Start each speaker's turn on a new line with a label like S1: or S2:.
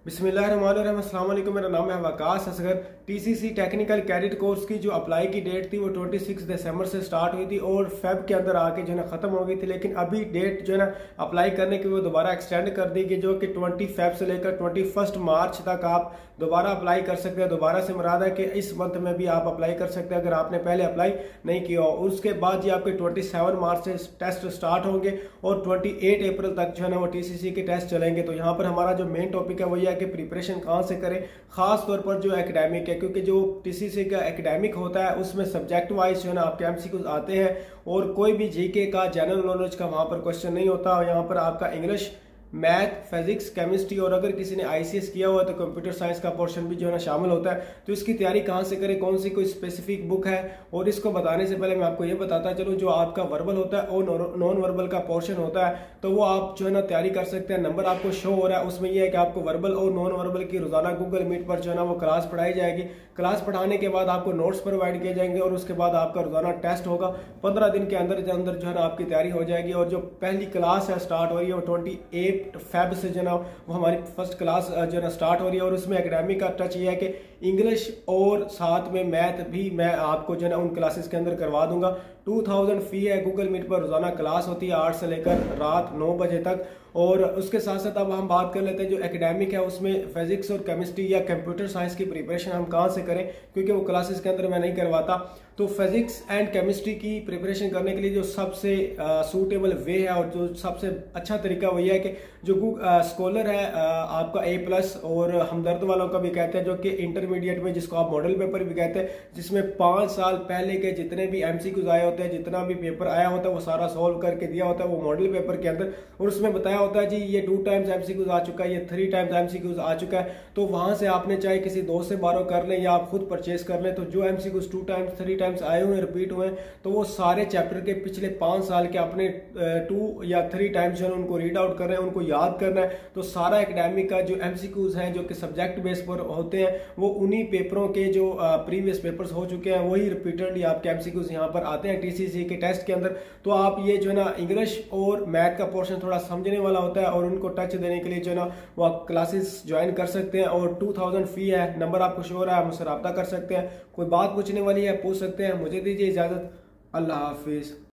S1: बिस्मिल्लाहिर्रहमानिर्रहीम। अस्सलाम वालेकुम। मेरा नाम है Waqas Asghar. TCC technical cadet course की जो अप्लाई की डेट थी वो 26 दिसंबर से स्टार्ट हुई थी और फेब के अंदर आके जो है ना ख़त्म हो गई थी, लेकिन अभी डेट जो है ना अप्लाई करने की वो दोबारा एक्सटेंड कर दी गई, जो कि 20 फेब से लेकर 21 मार्च तक आप दोबारा अप्लाई कर सकते हैं। दोबारा से मुराद है कि इस मंथ में भी आप अप्लाई कर सकते हैं अगर आपने पहले अप्लाई नहीं किया हो। उसके बाद जी आपके 27 मार्च से टेस्ट स्टार्ट होंगे और 28 अप्रैल तक जो है ना वो टीसीसी के टेस्ट चलेंगे। तो यहाँ पर हमारा जो मेन टॉपिक है वो ये है कि प्रिपरेशन कहाँ से करें, खास तौर पर जो एकेडमिक है, क्योंकि जो टीसीसी का एकेडमिक होता है उसमें सब्जेक्ट वाइज जो है ना आपके एमसीक्यूज आते हैं और कोई भी जीके का जनरल नॉलेज का वहाँ पर क्वेश्चन नहीं होता। यहाँ पर आपका इंग्लिश, मैथ, फिजिक्स, केमिस्ट्री और अगर किसी ने आईसीएस किया हुआ है तो कंप्यूटर साइंस का पोर्शन भी जो है ना शामिल होता है। तो इसकी तैयारी कहाँ से करें, कौन सी कोई स्पेसिफिक बुक है, और इसको बताने से पहले मैं आपको ये बताता चलूँ जो आपका वर्बल होता है और नॉन वर्बल का पोर्शन होता है तो वो आप जो है ना तैयारी कर सकते हैं। नंबर आपको शो हो रहा है, उसमें यह है कि आपको वर्बल और नॉन वर्बल की रोजाना गूगल मीट पर जो है ना वो क्लास पढ़ाई जाएगी। क्लास पढ़ाने के बाद आपको नोट्स प्रोवाइड किए जाएंगे और उसके बाद आपका रोजाना टेस्ट होगा। 15 दिन के अंदर जो है ना आपकी तैयारी हो जाएगी। और जो पहली क्लास है स्टार्ट हो रही है वो 28 फेब से जो ना वो हमारी फर्स्ट क्लास जो ना स्टार्ट हो रही है और उसमें एकेडमिक का टच ये है कि इंग्लिश और साथ में मैथ भी मैं आपको जो है ना उन क्लासेस के अंदर करवा दूंगा। 2000 फी है। गूगल मीट पर रोजाना क्लास होती है 8 से लेकर रात 9 बजे तक। और उसके साथ साथ अब हम बात कर लेते हैं जो एकेडमिक है उसमें फिजिक्स और केमिस्ट्री या कंप्यूटर साइंस की प्रिपरेशन हम कहाँ से करें, क्योंकि वो क्लासेस के अंदर मैं नहीं करवाता। तो फिजिक्स एंड केमिस्ट्री की प्रिपरेशन करने के लिए जो सबसे सूटेबल वे है और जो सबसे अच्छा तरीका वो ये है कि जो स्कॉलर है आपका A+ और हमदर्द वालों का भी कहते हैं, जो कि इंटरमीडिएट में जिसको आप मॉडल पेपर भी कहते हैं, जिसमें 5 साल पहले के जितने भी एमसीक्यूज आए होते हैं, जितना भी पेपर आया होता है वो सारा सॉल्व करके दिया होता है वो मॉडल पेपर के अंदर। और उसमें बताया होता है जी ये 2 टाइम्स एमसीक्यूज आ चुका है, ये 3 टाइम्स एमसीक्यूज आ चुका है। तो वहां से आपने चाहे किसी दोस्त से बारो कर लें या आप खुद परचेज कर लें, तो जो एमसीक्यूज 2 टाइम्स 3 टाइम्स आए हुए रिपीट हुए तो वो सारे चैप्टर के पिछले 5 साल के अपने 2 या 3 टाइम्स जो है उनको रीड आउट कर रहे हैं, उनको याद करना है। तो सारा एकेडमिक का जो एमसीक्यूज हैं जो कि सब्जेक्ट बेस पर होते हैं वो उन्हीं पेपरों के जो प्रीवियस पेपर्स हो चुके हैं वही रिपीटेडली आपके एमसीक्यूज यहाँ पर आते हैं टीसीसी के टेस्ट के अंदर। तो आप ये जो है ना इंग्लिश और मैथ का पोर्शन थोड़ा समझने वाला होता है और उनको टच देने के लिए जो है ना वो आप क्लासेस ज्वाइन कर सकते हैं। और 2000 फी है। नंबर आपको शो हो रहा है, मुझसे रब्ता कर सकते हैं। कोई बात पूछने वाली है पूछ सकते हैं। मुझे दीजिए इजाजत। अल्लाह हाफिज।